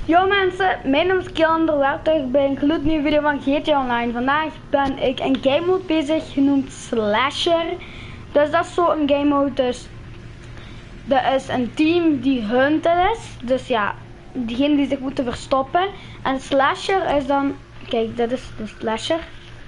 Yo mensen, mijn naam is Kiander, welkom bij een gloednieuwe video van GTA Online. Vandaag ben ik een game mode bezig genoemd Slasher. Dus dat is zo een game mode, dus dat is een team die hunted is. Dus ja, diegenen die zich moeten verstoppen. En Slasher is dan, kijk dat is de Slasher.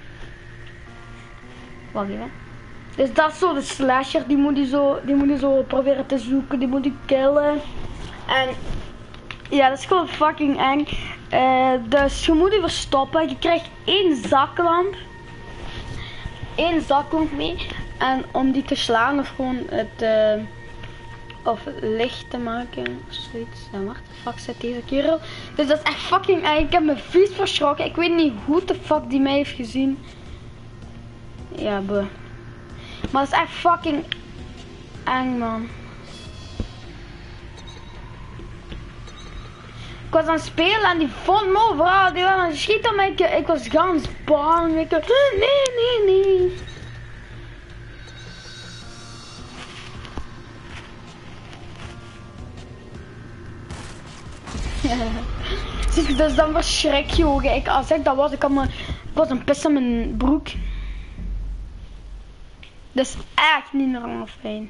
Wacht even. Dus dat is zo de Slasher, die moet je zo proberen te zoeken, die moet je killen. En ja, dat is gewoon fucking eng. Dus je moet je verstoppen. Je krijgt één zaklamp. Eén zaklamp mee. En om die te slaan of gewoon het licht te maken of zoiets. Ja, wacht, de fuck zit deze kerel. Dus dat is echt fucking eng. Ik heb me vies verschrokken. Ik weet niet hoe de fuck die mij heeft gezien. Ja, buh. Maar dat is echt fucking eng, man. Ik was aan het spelen en die vond me overal. Die was aan het schieten, maar ik was gans bang. Nee. Dus dan verschrik je ook. Als ik dat was, ik was een pis aan mijn broek. Dat is echt niet normaal fijn.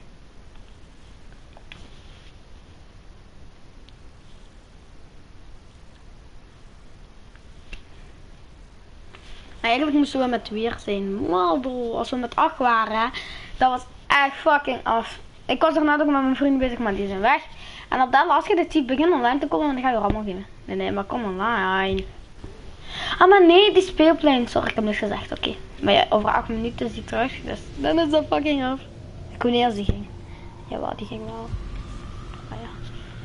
Eigenlijk moesten we met weer zijn. Maar bro, als we met 8 waren, hè, dat was echt fucking af. Ik was er net ook met mijn vrienden bezig, maar die zijn weg. En op dat als je dit ziet, begin online te komen, dan ga je allemaal geven. Nee, maar kom online. Ah, maar nee, die speelplein. Sorry, ik heb niks gezegd, oké. Maar ja, over 8 minuten is die terug, dus dan is dat fucking af. Ik weet niet als die ging. Jawel, die ging wel. Ah ja.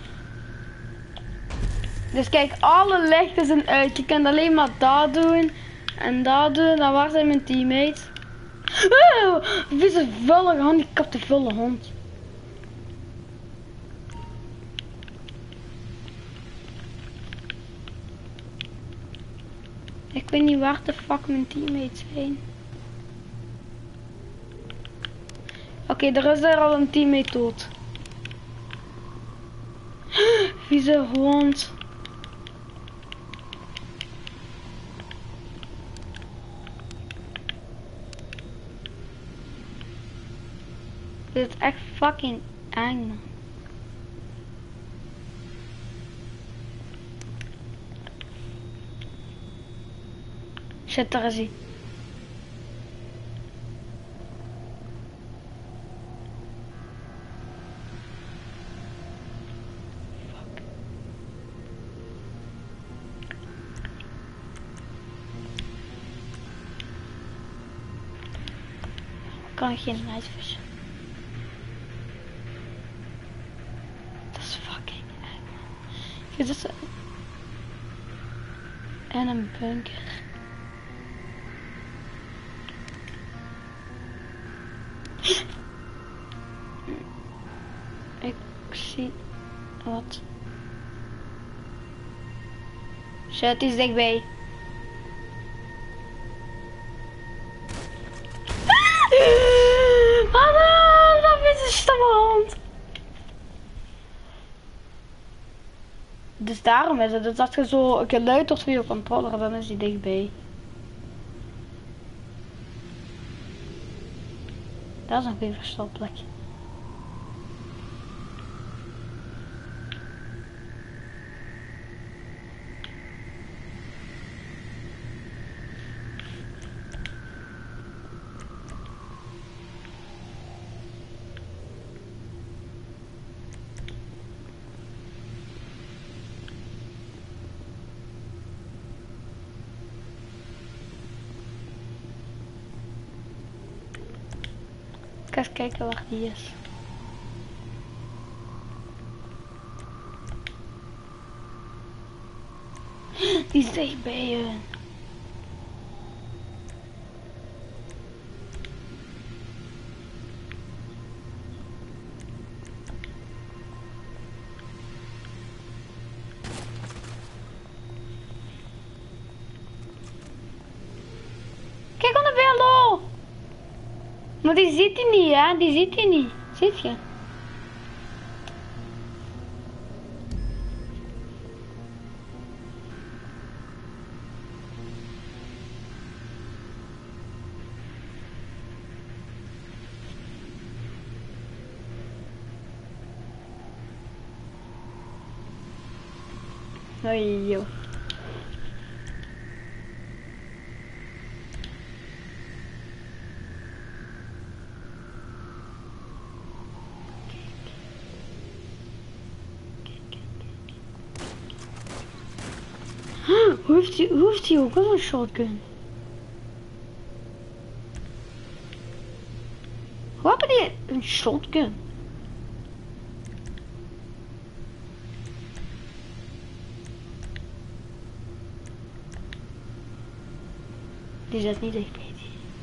Dus kijk, alle lichten zijn uit. Je kunt alleen maar dat doen. En dat doen, dan waar zijn mijn teammates? Oh, vieze vulle gehandicapte vulle hond. Ik weet niet waar de fuck mijn teammates zijn. Oké, er is er al een teammate dood. Vieze hond. Dit is echt fucking eng, man. Shit, daar is hij. Fuck. Ik kan geen nice vissen. Dit is en een bunker. Ik zie wat. Shit, die is dichtbij. Mama, dat is een stomme hond. Dus daarom is het. Dus als je zo een geluid hoort via je controller, dan is die dichtbij. Dat is een goede verstopplek. Ik ga eens kijken waar die is. Die is dicht bij je. Kijk aan de velo! Maar die ziet hij niet, hè? Die ziet hij niet. Ziet je? Hoi joh. Hoe heeft hij ook wel een shotgun? Hoe hebben die een shotgun? Die zit niet echt bij die.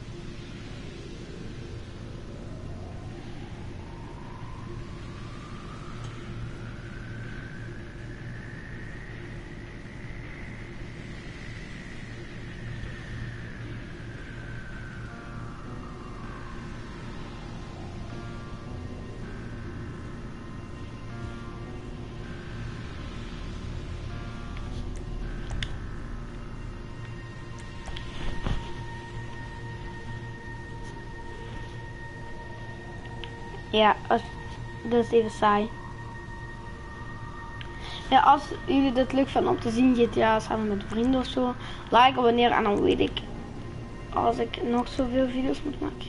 Ja, dat is even saai. Ja, als jullie dit leuk vinden om te zien, GTA samen met vrienden of zo, like, abonneer en dan weet ik als ik nog zoveel video's moet maken.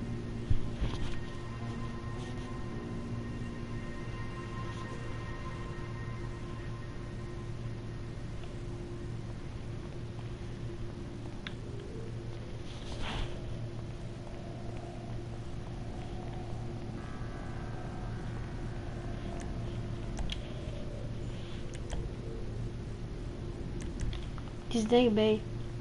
Het is dichtbij.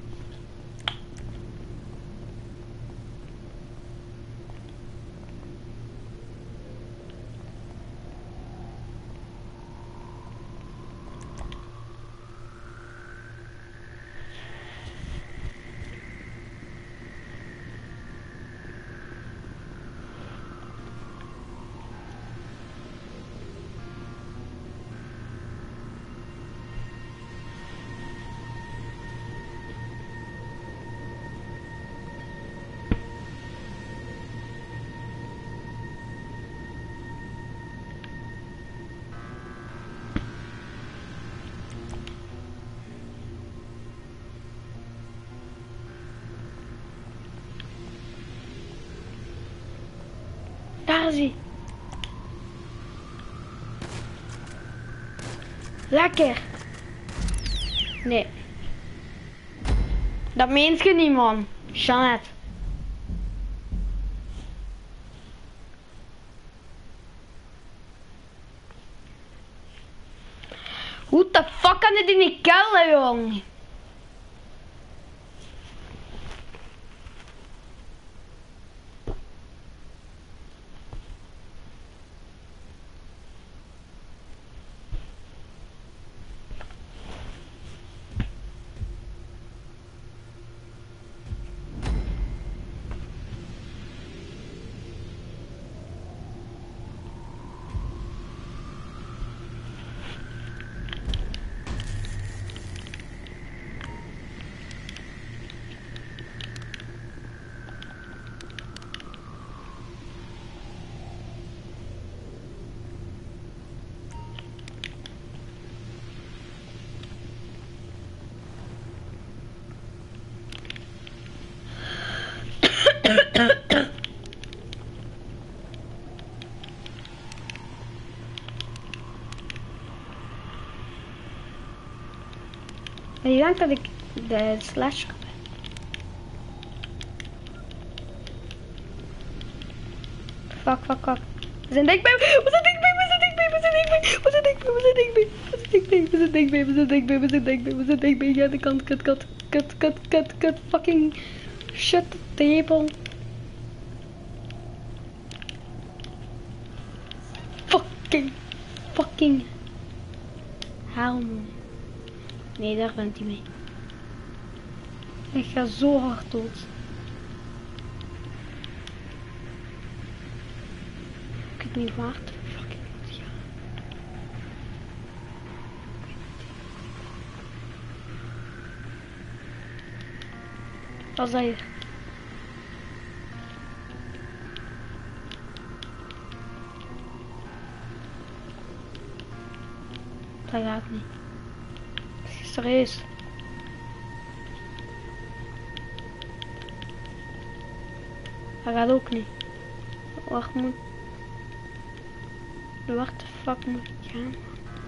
Daar is hij. Lekker. Nee. Dat meent je niet, man. Jeannette. Hoe de fuck kan dit in die kelder, jong? En ik denk dat ik de slash heb. Fuck. We zijn dichtbij. We zijn dichtbij. Ja, de kant. Cut. Fucking shut the table. Fucking hell. Nee, daar bent hij mee. Ik ga zo hard dood. Ik weet niet waar het fucking moet gaan. Wat is dat hier? Dat gaat niet. serieus. Hij gaat ook niet. Wacht, moet... Waar de fuck moet ik gaan?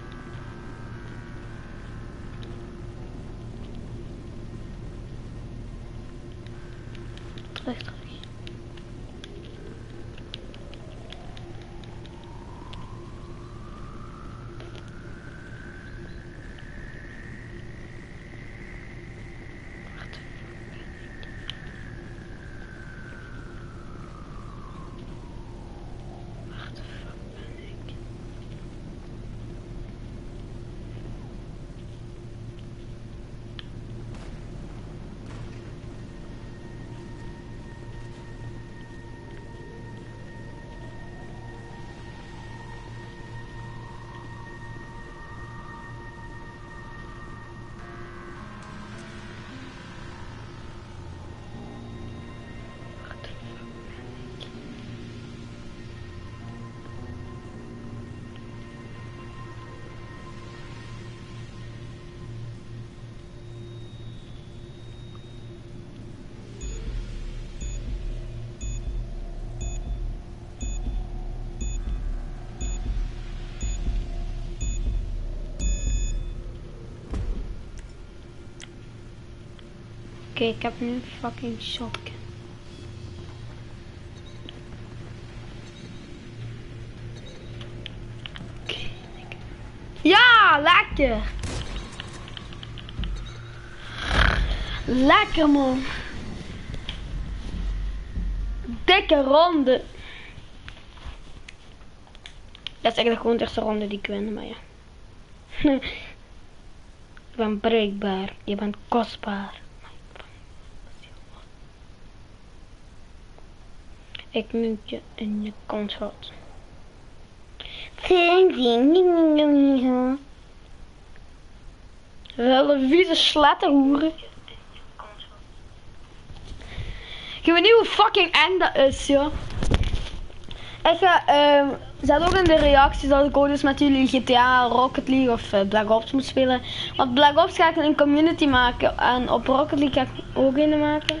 Terug. Oké, ik heb nu een fucking shotgun. Ja, lekker! Lekker man! Dikke ronde! Dat is eigenlijk gewoon de eerste ronde die ik win, maar ja. Je bent breekbaar, je bent kostbaar. Ik moet je in je kont schoten. Wel een vieze slettenhoeren. Je weet niet hoe fucking eng dat is, joh. Ik ga, zet ook in de reacties dat ik ook dus met jullie GTA, Rocket League of Black Ops moet spelen. Want Black Ops ga ik een community maken en op Rocket League ga ik ook een maken.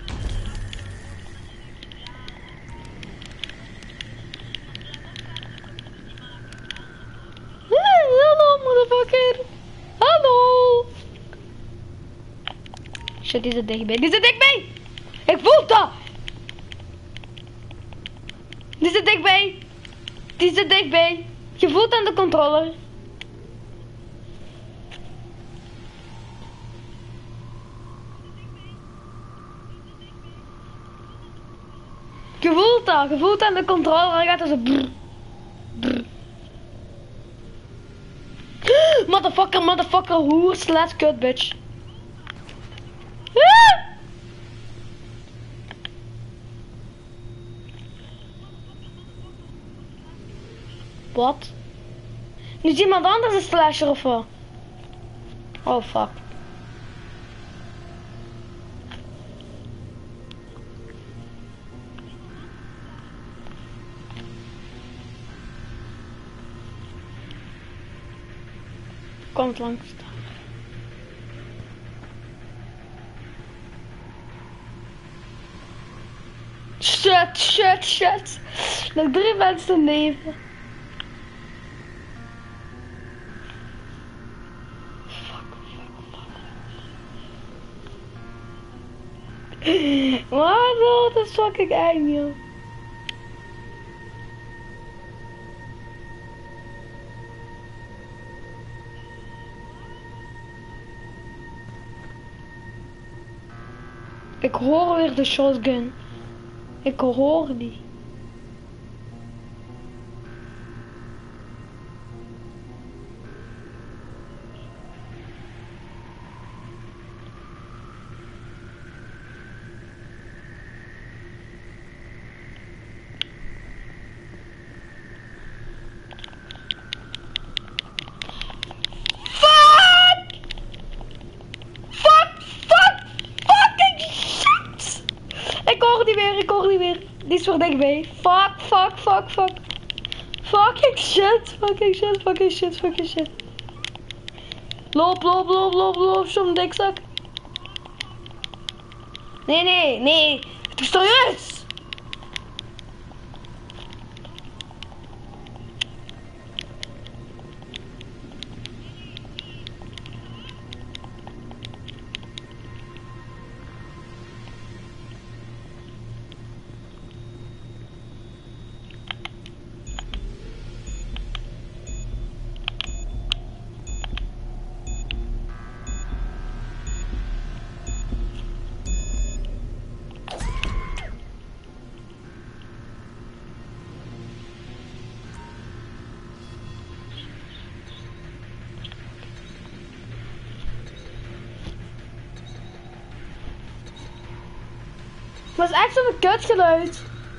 Hallo, motherfucker. Hallo. Shit, die zit dichtbij. Die zit dichtbij. Ik voel dat. Die zit dichtbij. Die zit dichtbij. Je voelt aan de controller. Je voelt dat. Je voelt aan de controller. Hij gaat er zo brrr, brrr. Motherfucker, motherfucker, hoer, slet, kut, bitch. Wat? Nu is iemand anders een slasher of wat? Oh fuck. Komt langs. Shit. Nog 3 mensen leven. Wat? Dat is fucking eng, joh. Ik hoor weer de shotgun. Ik hoor die. Ik hoor die weer. Die is voor dichtbij. Fuck. Fucking shit. Loop, loop, loop, loop, loop, zo'n dikzak. Nee, nee, nee. Het is serieus. Het was echt zo'n kutgeluid.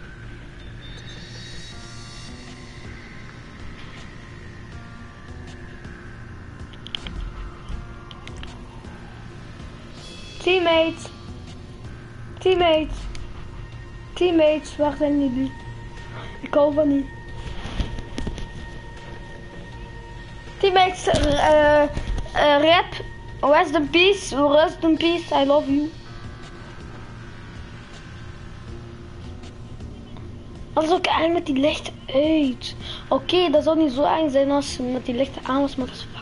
Teammates. Teammates. Teammates, waar zijn jullie? Ik hou van niet. Teammates, rap. Rest in peace. Rest in peace. I love you. Anders ook eigenlijk met die lichten uit. Oké, dat zou niet zo eng zijn als ze met die lichten aan was, maar dat is fucking.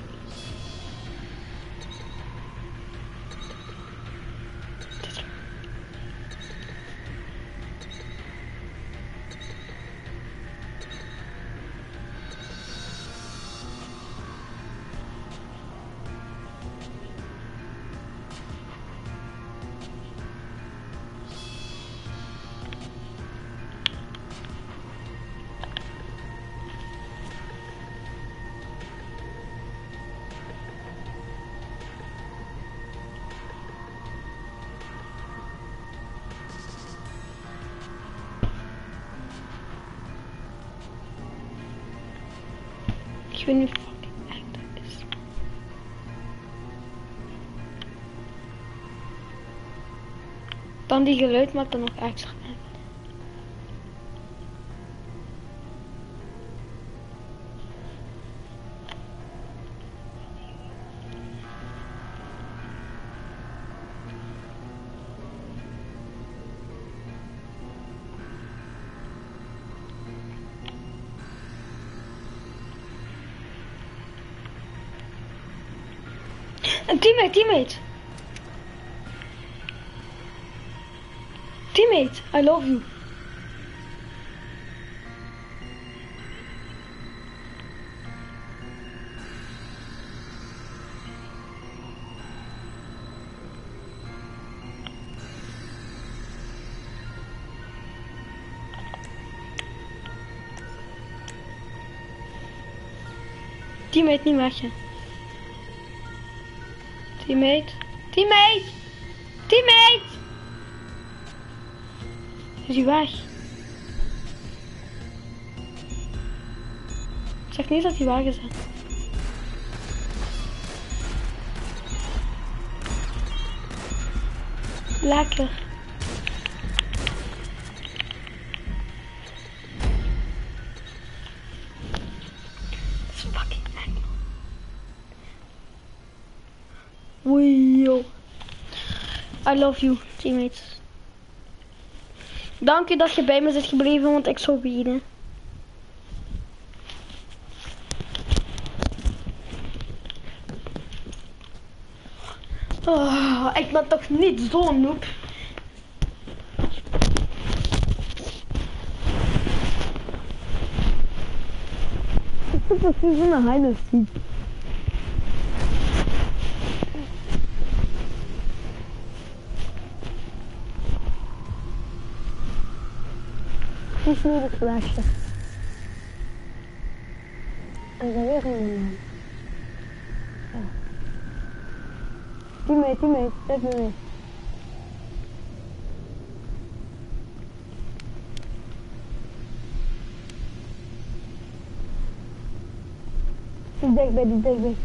Ik weet niet fucking eng dat is. Dan die geluid maakt dan nog extra eng. Een teammate. Teammate, I love you. Teammate, niet wegje. Teammate. Is hij weg? Ik zeg niet dat hij weg is. Lekker. Dat is fucking eng. Wee. I love you, teammates. Dank u dat je bij me zit gebleven, want ik zou bieden. Oh, ik ben toch niet zo'n noob. Ik heb precies een heilig ziet. Niet meer het flesje. En dan weer een man. Teammate, zet me mee. Die dichtbij.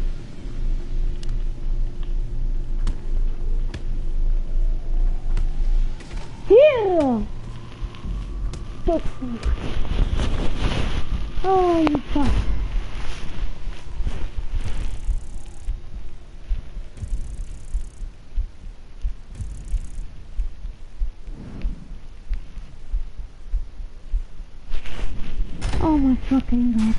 Hier! Tot ziens. Oh, je pas. my fucking god.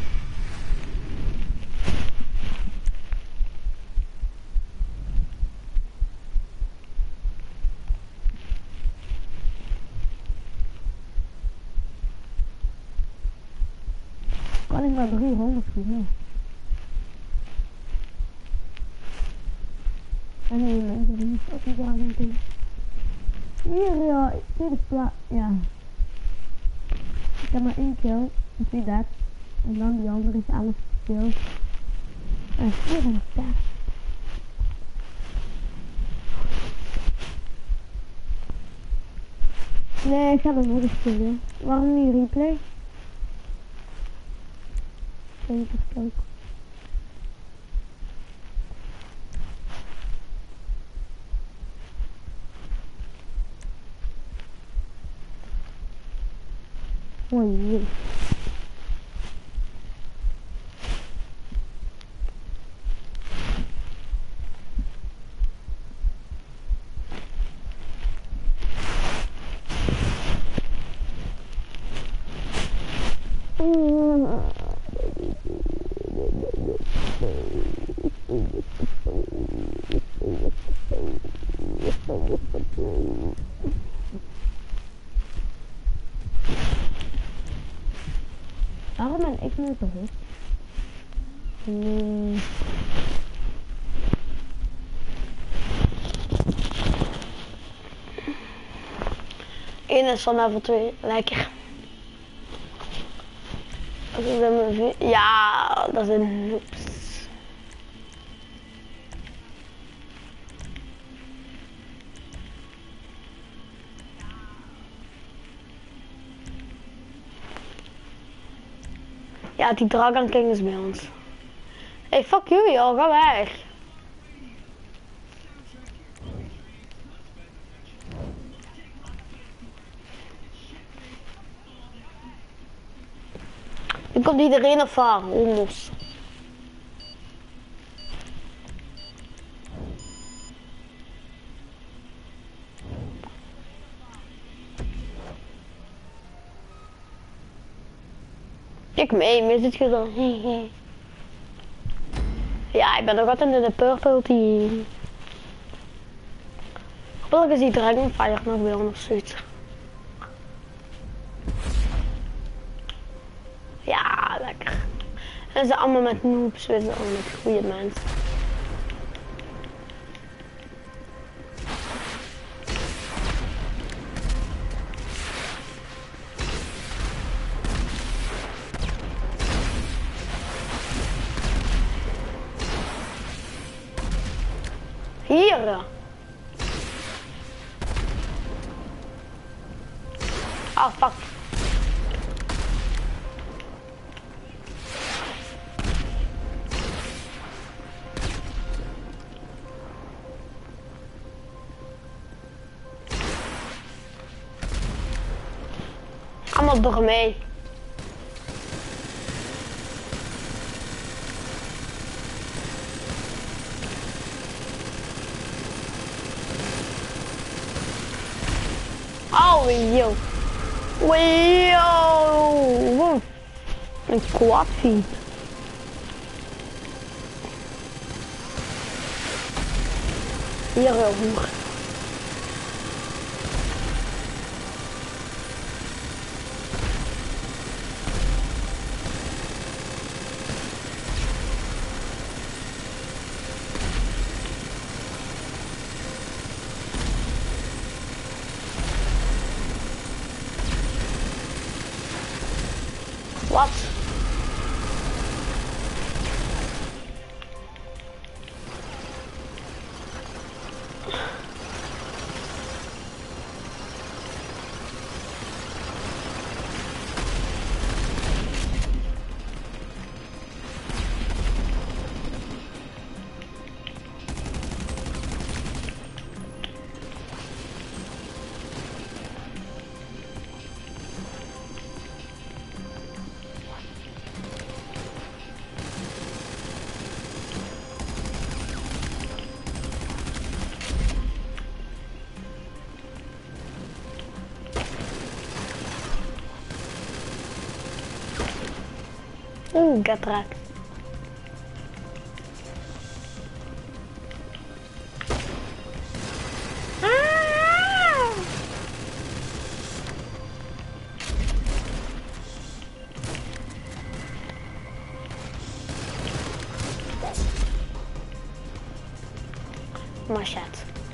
Kan ik maar 300 schieten? En nee mensen, die is ook niet aan doen. Hier ja, tweede plaats, ja. Ik heb maar 1 kill, en 2 dead. En dan die andere is 11 kill. En 4 en 6. Nee, ik ga er nog eens spelen. Waarom niet replay? Even kijken. Oh jee. Waarom ben ik nu toch niet? Eén is van level 2, lekker. Ja, dat is een noobs. Ja, die Dragon King is bij ons. Hey, fuck jullie al, ga weg. Nu komt iedereen ervaren, homo's. Kijk mee, mis het gedaan. Ja, ik ben nog altijd in de purple team. Hopelijk is die Dragonfire nog bij ons of zoiets. Ja, lekker. En ze allemaal met noobs, we zijn allemaal met goede mensen. Hier. Oh, fuck. Allemaal door mee. Oh, yo. Wow. Een quad feed. Hier wel hoer. Wat? Oeh, get raakt. Maar shit.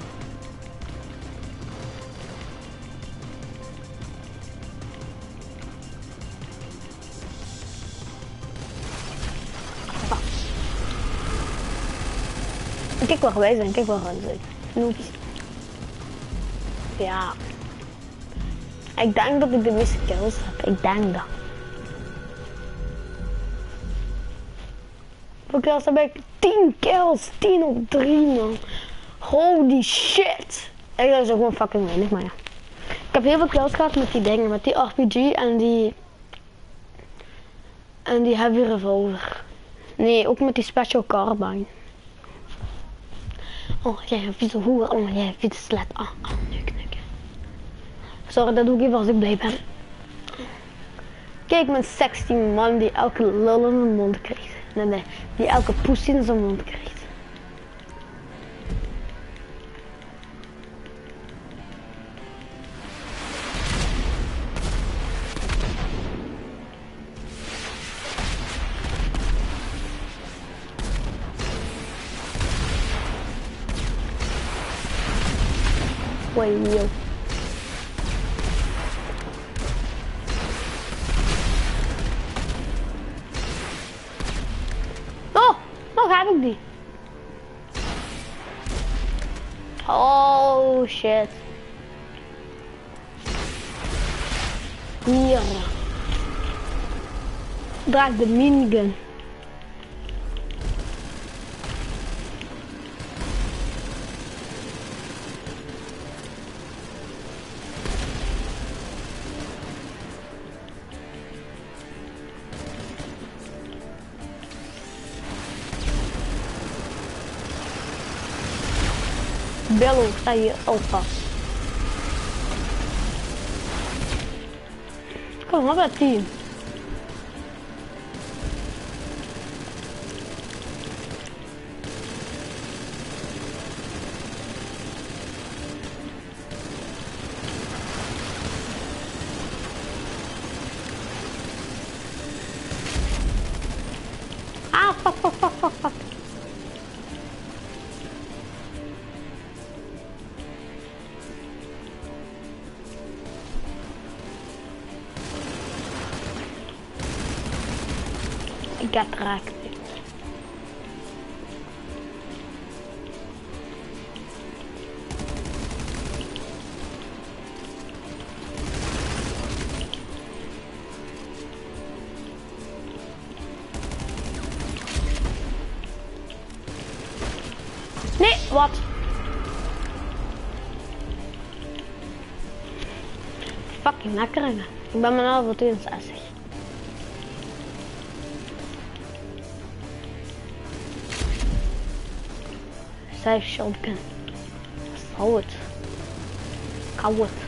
Kijk wel geweest zijn, kijk wel geweest zijn. Noeps. Ja. Ik denk dat ik de meeste kills heb. Ik denk dat. Hoeveel kills heb ik? 10 kills. 10 op 3 man. Holy shit. Ik dat is ook gewoon fucking weinig, maar ja. Ik heb heel veel kills gehad met die dingen. Met die RPG en die heavy revolver. Nee, ook met die special carbine. Oh, jij hebt vieze hoer. Oh, jij hebt vieze slet. Neuk. Sorry, dat doe ik even als ik blij ben. Kijk, met 16 man die elke lul in zijn mond krijgt. Nee, die elke poes in zijn mond krijgt. Wow. Heb ik die? Oh shit. Hier. Draag de minigun. Bello, sta hier ook vast. Kom maar bij 10. Ah, fuck. Ik heb raakt. Nee, wat? Fucking lekker. Ik ben mijn halve 62. Zij shotgun. Zou het. Kan het.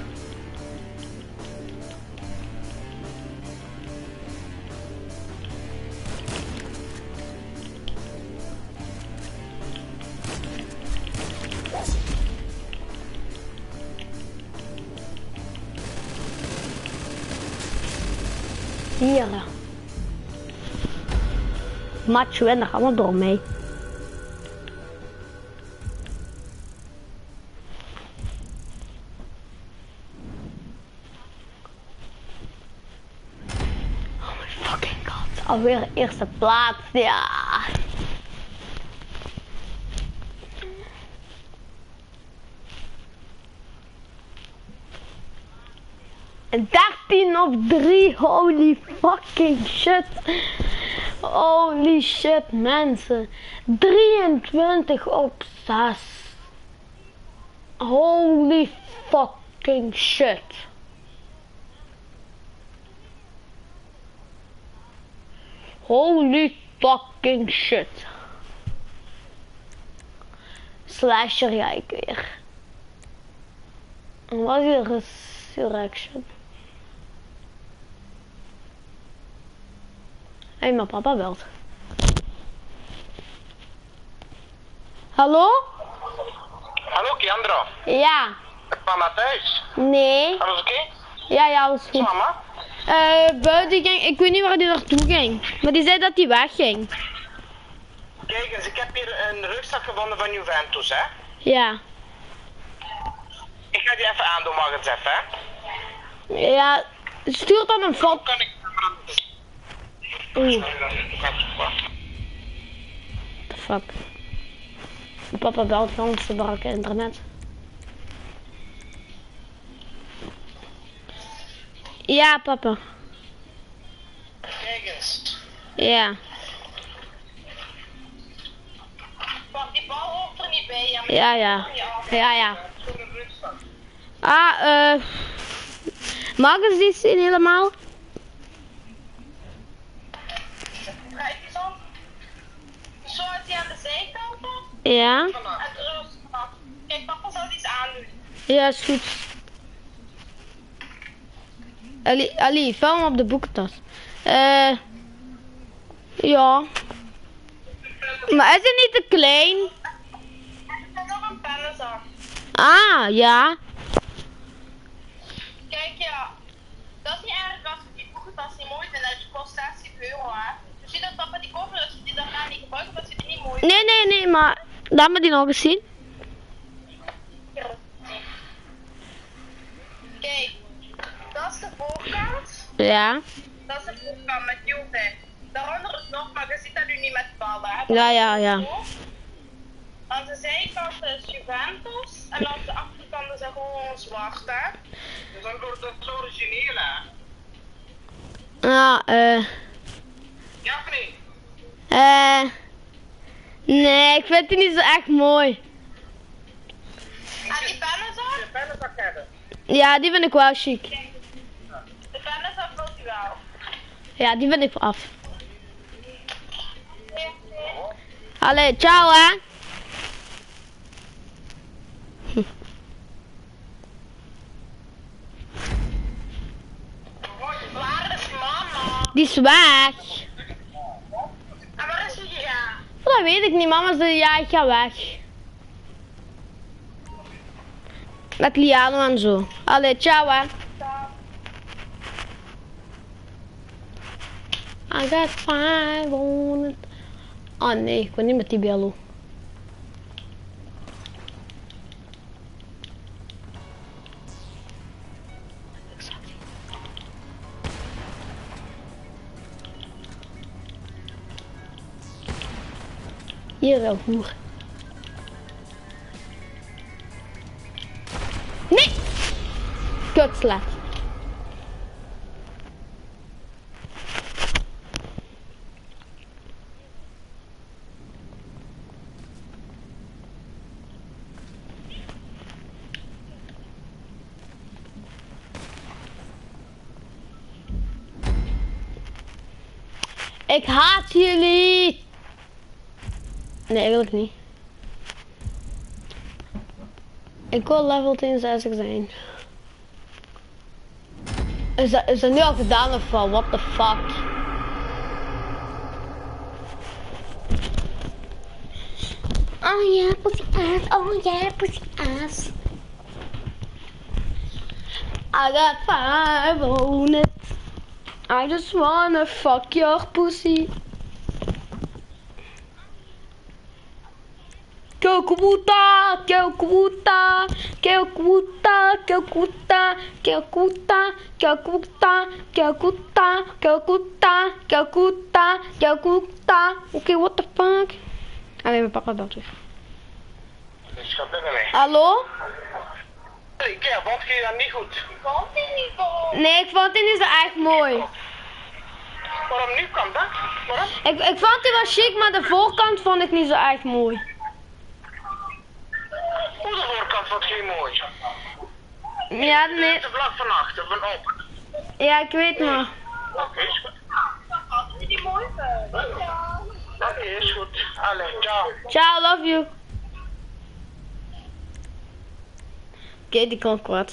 Hier. Macho en daar gaan we door mee. Oh my fucking god. Alweer eerste plaats, ja. En 13 op 3, holy fucking shit. Holy shit mensen. 23 op 6. Holy fucking shit. Holy fucking shit. Slasher ga ik weer. En wat is de resurrection? Hé, mijn papa belt. Hallo? Hallo Kiandra. Ja. Is mama thuis? Nee. Alles oké? Ja, alles goed. Mama? Buiten ging, ik weet niet waar hij naartoe ging. Maar die zei dat hij wegging. Kijk eens, ik heb hier een rugzak gevonden van Juventus, hè? Ja. Ik ga die even aandoen, mag het even, hè? Ja, stuur dan een foto. Kan ik... Oeh, the fuck. Mijn papa belt van ons te braken internet. Ja, papa. Kijk eens. Ja. Pak die bal hoort er niet bij, ja. Ja, ja. Ja, ja. Zo'n rugzak. Ah, Marcus die is in helemaal. Kijk eens op. Zo is hij aan de zijkant op. Ja. En terug. Kijk, papa zal iets aandoen. Ja, is goed. Ali, vul hem op de boekentas. Ja. Maar is het niet te klein? Er is nog een pennenzak. Ah, ja. Kijk, ja. Dat is niet erg als die boekentas niet mooi vindt. Dat kost 60 euro, hè. Dus zie dat papa die koffer, als je die daarna niet gebruikt, dat je die niet mooi vindt. Nee, maar laat me die nog eens zien. Kijk, dat is de voorkant. Ja. Dat is de voorkant met Juve. Daaronder is nog, maar je ziet dat nu niet met ballen, hè. Ja. Aan de zijkant is Juventus en aan de achterkant is er gewoon zwart, hè. Dus dan wordt het origineel, hè. Ah, Ja of niet? nee, ik vind die niet zo echt mooi. En die pennenzak? De pennenzak hebben. Ja, die vind ik wel chic. De pennenzak wilt u wel. Ja, die vind ik af. Allee, ciao hè. Waar is mama? Die is weg. En waar is ze gegaan? Dat weet ik niet, mama zei ja, ik ga weg. Met Liano en zo. Allee, ciao hè. I got 500. Oh nee, ik wil niet met die bello. Hier wel hoer. Nee! Kutslet. Ik haat jullie! Nee, eigenlijk niet. Ik wil level 62 zijn. Is dat nu al gedaan of wat? What the fuck? Oh yeah, pussy ass. Oh yeah, pussy ass. I got 500. I just wanna fuck your pussy. Calcutta, Calcutta, Calcutta, Calcutta, Calcutta, Calcutta, Calcutta, Calcutta, Calcutta, Calcutta. Oké, what the fuck? Alleen mijn papa belt weer. Hallo? Kijk, wat ging je dan niet goed? Vond hij niet goed? Nee, ik vond die niet zo echt mooi. Waarom niet kan dat? Waarom? Ik vond die wel chic, maar de voorkant vond ik niet zo echt mooi. Hoe de voorkant vond geen mooi? Ja, nee. De vlag van achter, van op. Ja, ik weet maar. Oké, is goed. Als je die mooi vindt. Ja. Oké, is goed. Allee, ciao. Ciao, love you. Oké, die kan kwaad.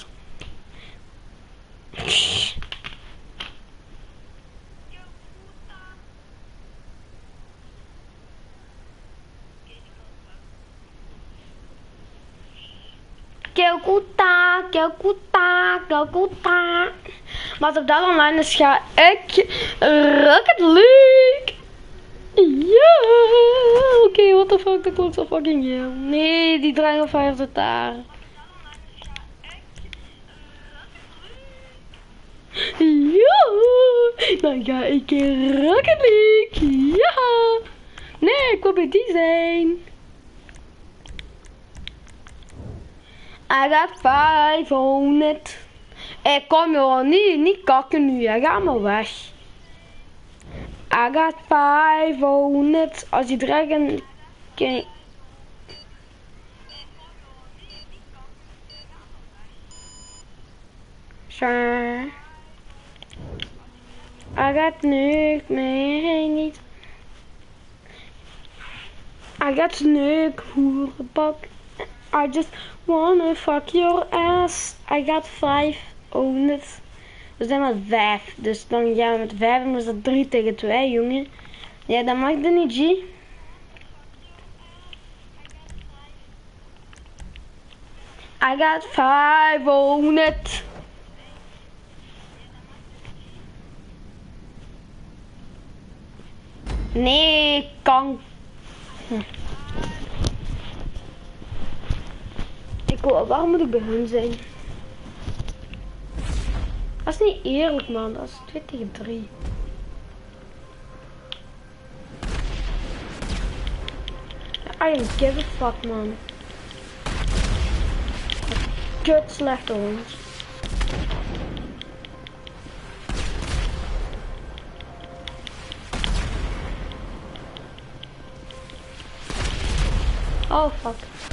Calcutta, Calcutta, Calcutta. Maar als op dat online is, ga ik Rocket League. Ja, oké, what the fuck, dat klopt zo fucking heel. Nee, die Dragon Fire zit daar. Ja, dan ga ik Rocket League. Ja. Nee, ik wil bij die zijn. I got 500. Ik kom joh, niet kakken nu, ga maar weg. I got 500. Als die dragon... Sure. I got nuke, nee, niet. I got snook, hoerenbak. I just wanna fuck your ass. I got 500. We zijn met 5, dus dan gaan we met 5 en dan is dat 3 tegen 2, jongen. Ja, dat mag er niet, G. I got 500. Nee, kan. Waarom moet ik bij hun zijn? Dat is niet eerlijk, man. Dat is 2 tegen 3. I don't give a fuck, man. Kut slechte hond. Oh, fuck.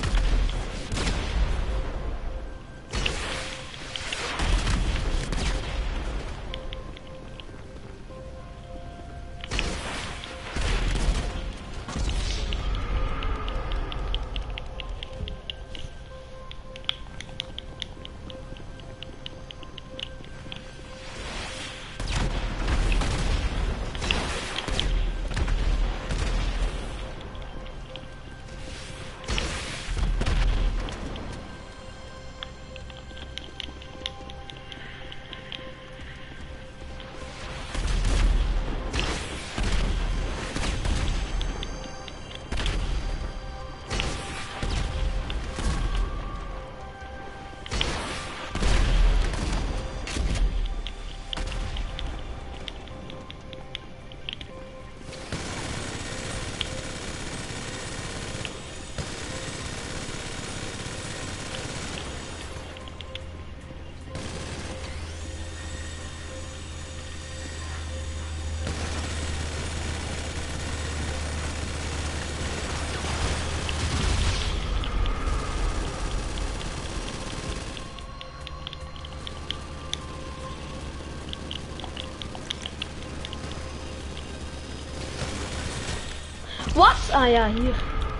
Wat? Ah ja, hier.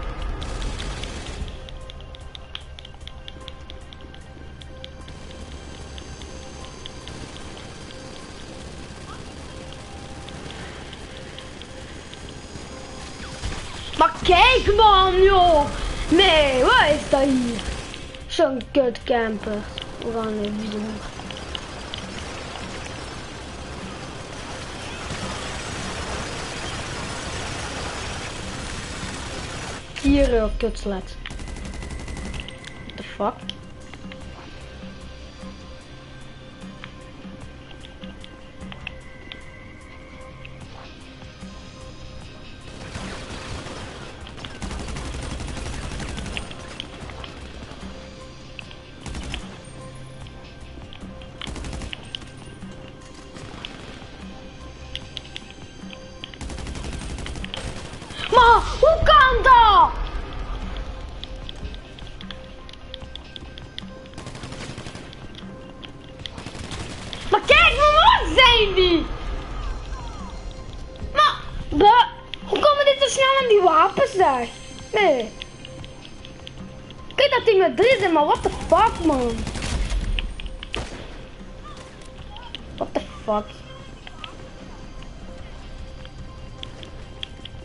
Maar kijk man, joh. Nee, wat is dat hier? Zo'n kut camper. We gaan even doen. Hier, kutslet. What the fuck? Maar hoe kan dat? Maar kijk, wat zijn die? Maar, hoe komen dit zo snel aan die wapens daar? Nee. Ik weet dat die met 3 zijn, maar what the fuck, man? What the fuck?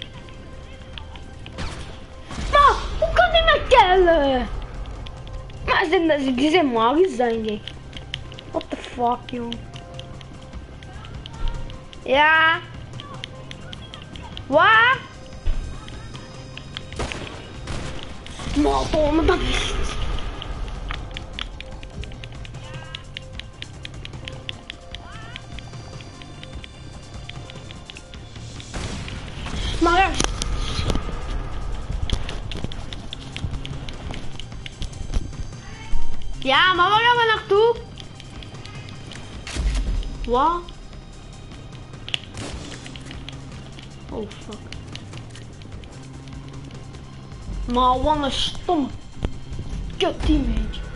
Maar, hoe kan die me killen? Maar Maar die zijn magisch, denk ik. What the fuck, joh. Ja. Waar? Smalton, dat is... Maar... Ja, maar waar gaan we naartoe? Wat? Oh fuck. Maar wat een stom kut teammate.